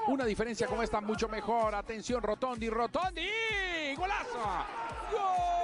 una diferencia como esta mucho mejor. Atención, Rotondi, Rotondi, ¡golazo! ¡Gol!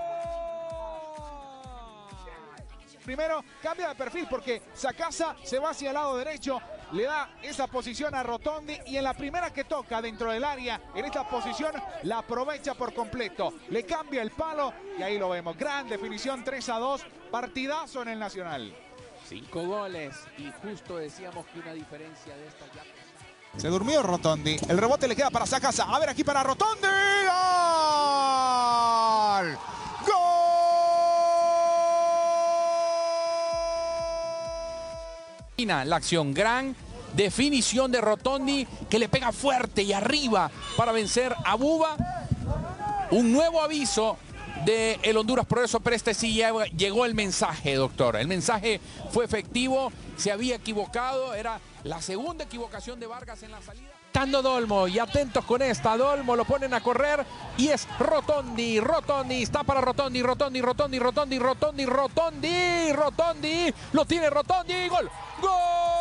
Primero cambia de perfil porque Sacasa se va hacia el lado derecho, le da esa posición a Rotondi y en la primera que toca dentro del área, en esta posición la aprovecha por completo. Le cambia el palo y ahí lo vemos. Gran definición, 3-2, partidazo en el Nacional. 5 goles y justo decíamos que una diferencia de esta ya... Se durmió Rotondi, el rebote le queda para Sacasa. A ver aquí para Rotondi. ¡Gol! ¡Gol! La acción, gran definición de Rotondi que le pega fuerte y arriba para vencer a Buba. Un nuevo aviso de el Honduras Progreso, pero este sí llegó el mensaje, doctor. El mensaje fue efectivo, se había equivocado, era la segunda equivocación de Vargas en la salida. Tando Dolmo y atentos con esta, Dolmo lo ponen a correr y es Rotondi, Rotondi, está para Rotondi, Rotondi, Rotondi, Rotondi, Rotondi, Rotondi, Rotondi, lo tiene Rotondi, gol, gol.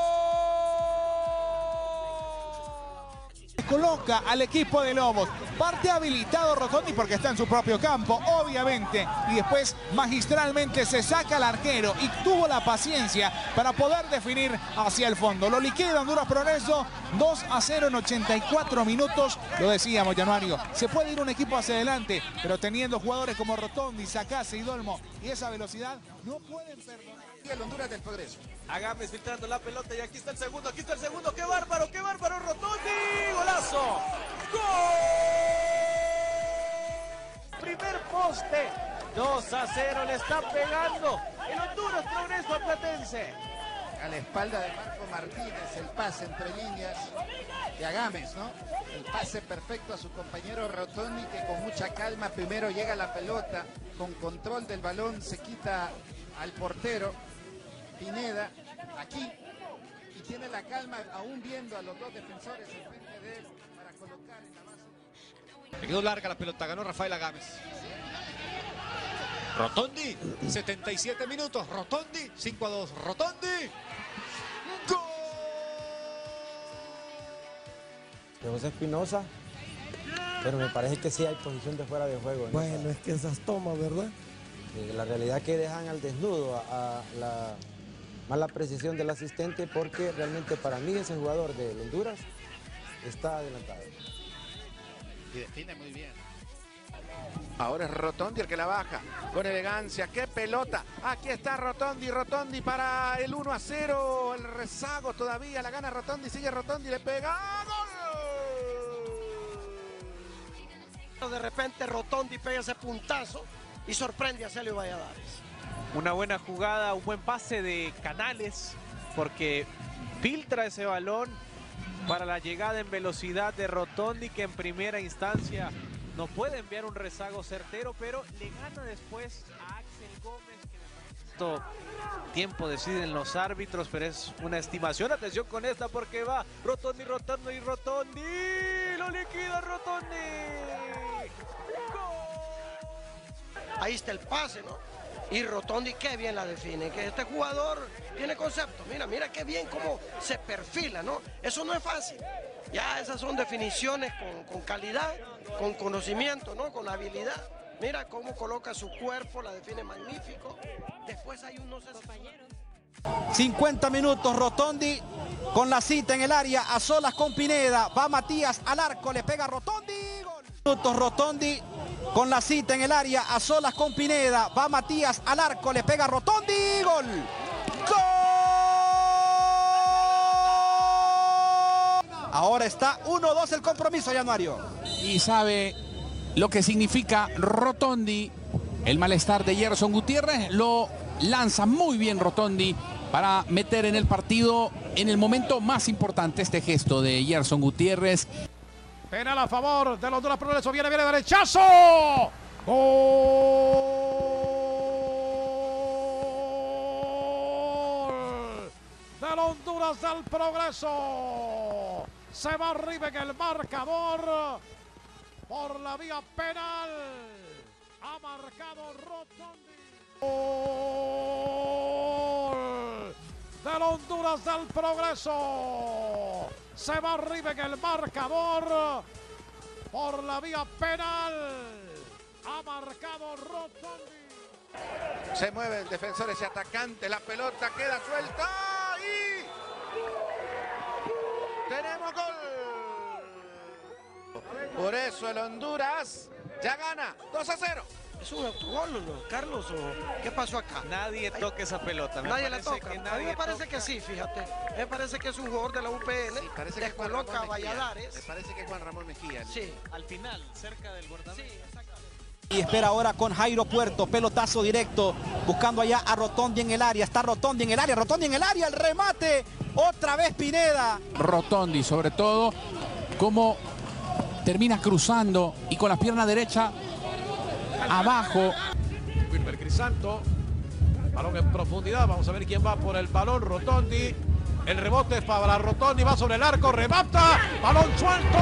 Coloca al equipo de Lobos, parte habilitado Rotondi porque está en su propio campo, obviamente, y después magistralmente se saca al arquero y tuvo la paciencia para poder definir hacia el fondo. Lo liquida Honduras Progreso, 2-0 en 84 minutos, lo decíamos, Januario, se puede ir un equipo hacia adelante, pero teniendo jugadores como Rotondi, Sacasa y Dolmo y esa velocidad, no pueden perdonar. Y el Honduras del Progreso. Agames filtrando la pelota y aquí está el segundo, ¡qué bárbaro, Rotondi! ¡Golazo! ¡Gol! Primer poste, 2-0 le está pegando el Honduras Progreso a Platense. A la espalda de Marco Martínez, el pase entre líneas de Agames, ¿no? El pase perfecto a su compañero Rotondi, que con mucha calma primero llega a la pelota, con control del balón, se quita al portero Pineda, aquí, y tiene la calma aún viendo a los dos defensores enfrente de él para colocar en la base. Le quedó larga la pelota, ganó Rafael Agames. Rotondi, 77 minutos, Rotondi, 5-2, Rotondi. ¡Gol! De José Espinosa, pero me parece que sí hay posición de fuera de juego. Bueno, es que esas tomas, ¿verdad? La realidad que dejan al desnudo a la mala precisión del asistente, porque realmente para mí ese jugador de Honduras está adelantado. Y define muy bien. Ahora es Rotondi el que la baja, con elegancia, qué pelota, aquí está Rotondi, Rotondi para el 1-0, el rezago todavía, la gana Rotondi, sigue Rotondi, le pega, ¡gol! De repente Rotondi pega ese puntazo y sorprende a Celio Valladares. Una buena jugada, un buen pase de Canales, porque filtra ese balón para la llegada en velocidad de Rotondi, que en primera instancia no puede enviar un rezago certero, pero le gana después a Axel Gómez, que esto tiempo deciden los árbitros, pero es una estimación. Atención con esta porque va Rotondi, Rotondi, Rotondi, lo liquida Rotondi. ¡Gol! Ahí está el pase, ¿no? Y Rotondi qué bien la define, que este jugador tiene concepto. Mira qué bien cómo se perfila, ¿no? Eso no es fácil. Ya esas son definiciones con calidad, con conocimiento, ¿no? Con habilidad. Mira cómo coloca su cuerpo, la define magnífico. Después hay unos compañeros. 50 minutos, Rotondi con la cita en el área, a solas con Pineda. Va Matías al arco, le pega Rotondi. Gol. Minutos, Rotondi con la cita en el área, a solas con Pineda. Va Matías al arco, le pega Rotondi. Gol. ¡Gol! Ahora está 1-2 el compromiso, Januario. Y sabe lo que significa Rotondi. El malestar de Gerson Gutiérrez lo lanza muy bien Rotondi para meter en el partido en el momento más importante este gesto de Gerson Gutiérrez. Penal a favor de los Honduras Progreso. Viene derechazo. ¡Gol! Del Honduras del Progreso. Se va arriba en el marcador por la vía penal. Ha marcado Rotondi. ¡Gol! Del Honduras del Progreso. Se va arriba en el marcador. Por la vía penal. Ha marcado Rotondi. Se mueve el defensor, ese atacante, la pelota queda suelta y tenemos gol. Por eso el Honduras ya gana 2-0. ¿Es un autogol, ¿no, Carlos? ¿O qué pasó acá? Nadie toca esa pelota. Nadie la toca. A mí me parece que sí, fíjate. Me parece que es un jugador de la UPN. Sí, parece que coloca a Valladares. Me parece que es Juan Ramón Mejía. Sí. Al final, cerca del guardameta. Sí, exactamente. Y espera ahora con Jairo Puerto, pelotazo directo, buscando allá a Rotondi en el área. Está Rotondi en el área, Rotondi en el área, el remate. Otra vez Pineda. Rotondi, sobre todo, como termina cruzando y con la pierna derecha abajo. Wilmer Crisanto. Balón en profundidad. Vamos a ver quién va por el balón. Rotondi. El rebote es para Rotondi. Va sobre el arco. Remata. Balón suelto.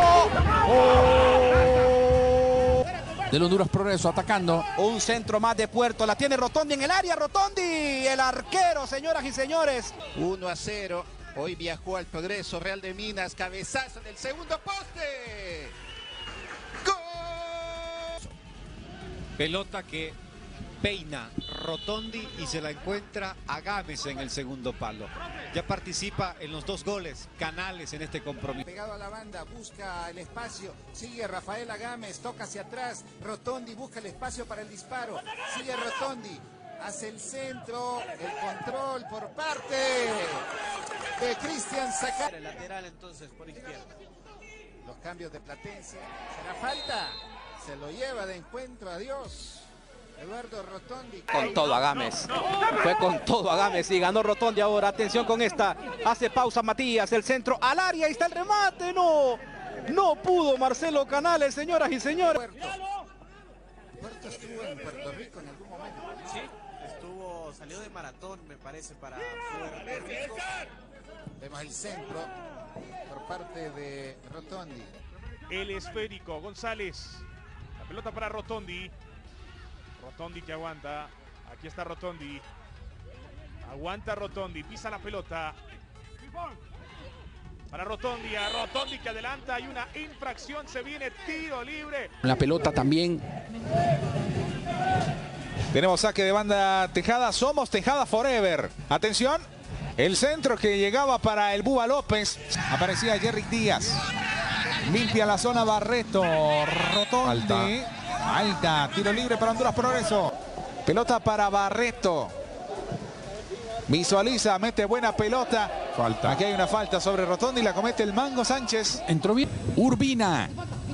¡Oh! Del Honduras Progreso atacando. Un centro más de Puerto. La tiene Rotondi en el área. Rotondi, el arquero, señoras y señores. 1-0. Hoy viajó al Progreso Real de Minas. Cabezazo del segundo poste. Pelota que peina Rotondi y se la encuentra a Gámez en el segundo palo. Ya participa en los 2 goles, Canales en este compromiso. Pegado a la banda, busca el espacio, sigue Rafael Gámez, toca hacia atrás, Rotondi busca el espacio para el disparo, sigue Rotondi, hace el centro, el control por parte de Cristian Saca. El lateral entonces por izquierda. Los cambios de Platense, será falta. Se lo lleva de encuentro, adiós. Eduardo Rotondi. Con todo a Gámez. Fue con todo a Gámez y ganó Rotondi ahora. Atención con esta. Hace pausa Matías. El centro al área. Ahí está el remate. No. No pudo Marcelo Canales, señoras y señores. Puerto estuvo en Puerto Rico en algún momento. Sí, salió de maratón, me parece, para Puerto Rico. Vemos el centro por parte de Rotondi. El esférico, González. La pelota para Rotondi. Rotondi que aguanta. Aquí está Rotondi. Aguanta Rotondi. Pisa la pelota. Para Rotondi. A Rotondi que adelanta. Hay una infracción. Se viene tiro libre. La pelota también. Tenemos saque de banda Tejada. Somos Tejada Forever. Atención. El centro que llegaba para el Búba López. Aparecía Jerry Díaz. Limpia la zona Barreto. Rotondi. Alta. Tiro libre para Honduras Progreso. Pelota para Barreto. Visualiza, mete buena pelota. Falta. Aquí hay una falta sobre Rotondi. La comete el Mango Sánchez. Entró bien. Urbina.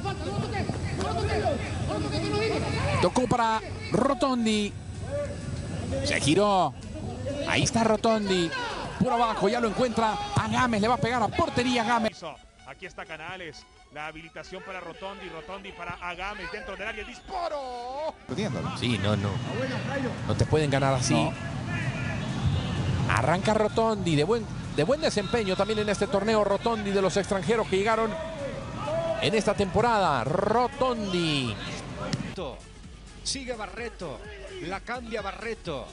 Tocó para Rotondi. Se giró. Ahí está Rotondi. Por abajo ya lo encuentra a Gámez. Le va a pegar a portería Gámez. Aquí está Canales. La habilitación para Rotondi. Rotondi para Gámez dentro del área. El disparo. Sí, no. No te pueden ganar así. No. Arranca Rotondi. De buen desempeño también en este torneo. Rotondi de los extranjeros que llegaron en esta temporada. Rotondi. Sigue Barreto. La cambia Barreto.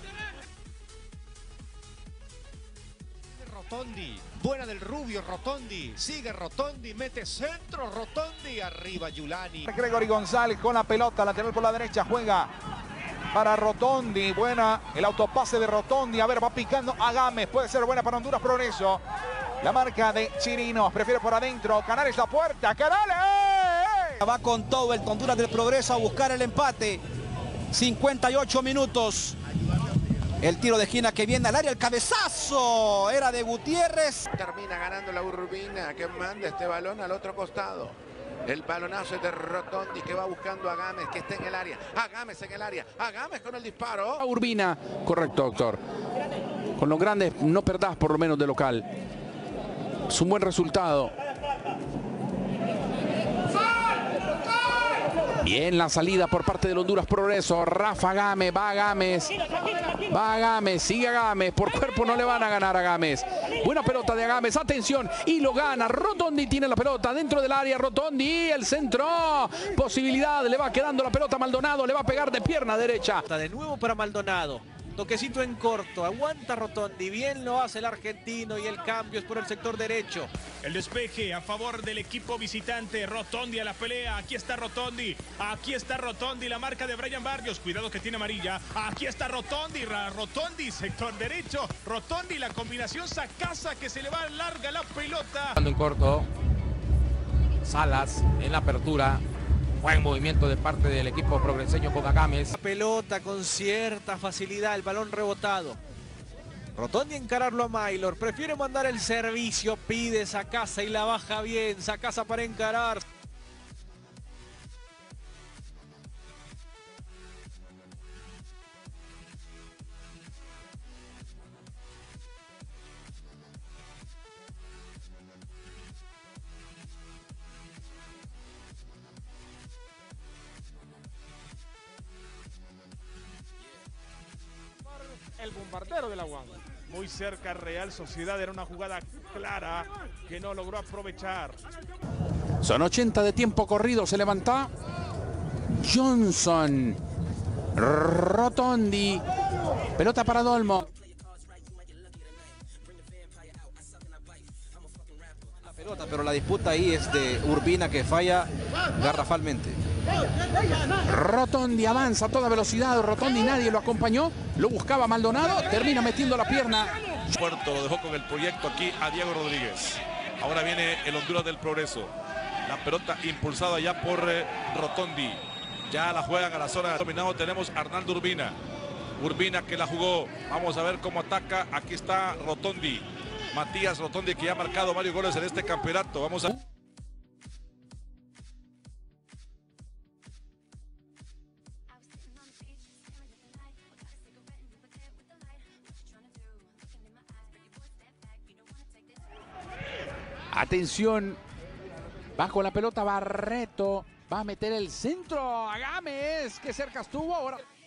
Rotondi, buena del Rubio, Rotondi, sigue Rotondi, mete centro, Rotondi, arriba Yulani. Gregory González con la pelota, lateral por la derecha, juega para Rotondi, buena el autopase de Rotondi, a ver, va picando a Gámez, puede ser buena para Honduras Progreso. La marca de Chirinos, prefiere por adentro, Canales la puerta, Canales. Va con todo el Honduras del Progreso a buscar el empate. 58 minutos. El tiro de esquina que viene al área, el cabezazo era de Gutiérrez. Termina ganando la Urbina que manda este balón al otro costado. El balonazo es de Rotondi que va buscando a Gámez que está en el área. A Gámez en el área. A Gámez con el disparo. Urbina, correcto, doctor. Con los grandes no perdás por lo menos de local. Es un buen resultado. Bien la salida por parte del Honduras Progreso. Rafa Gámez, va Gámez. Va Gámez, sigue Gámez. Por cuerpo no le van a ganar a Gámez. Buena pelota de Gámez, atención. Y lo gana. Rotondi tiene la pelota dentro del área. Rotondi, el centro. Posibilidad, le va quedando la pelota a Maldonado. Le va a pegar de pierna derecha. De nuevo para Maldonado. Toquecito en corto, aguanta Rotondi, bien lo hace el argentino y el cambio es por el sector derecho. El despeje a favor del equipo visitante. Rotondi a la pelea. Aquí está Rotondi. Aquí está Rotondi. La marca de Brian Barrios. Cuidado que tiene amarilla. Aquí está Rotondi. Rotondi, sector derecho. Rotondi, la combinación Sacasa que se le va larga la pelota. En corto. Salas en la apertura. Buen movimiento de parte del equipo progreseño con Agames. La pelota con cierta facilidad, el balón rebotado. Rotondi encararlo a Maylor, prefiere mandar el servicio, pide Sacasa y la baja bien, Sacasa para encarar. El bombardero de la UAM. Muy cerca Real Sociedad, era una jugada clara que no logró aprovechar. Son 80 de tiempo corrido, se levanta Johnson. Rotondi. Pelota para Dolmo. La pelota, pero la disputa ahí es de Urbina que falla garrafalmente. Rotondi avanza a toda velocidad. Rotondi nadie lo acompañó. Lo buscaba Maldonado. Termina metiendo la pierna. Puerto lo dejó con el proyecto aquí a Diego Rodríguez. Ahora viene el Honduras del Progreso. La pelota impulsada ya por Rotondi. Ya la juegan a la zona dominado. Tenemos a Arnaldo Urbina. Urbina que la jugó. Vamos a ver cómo ataca. Aquí está Rotondi. Matías Rotondi que ya ha marcado varios goles en este campeonato. Vamos a... Atención, va con la pelota Barreto, va a meter el centro, Agames, que cerca estuvo ahora.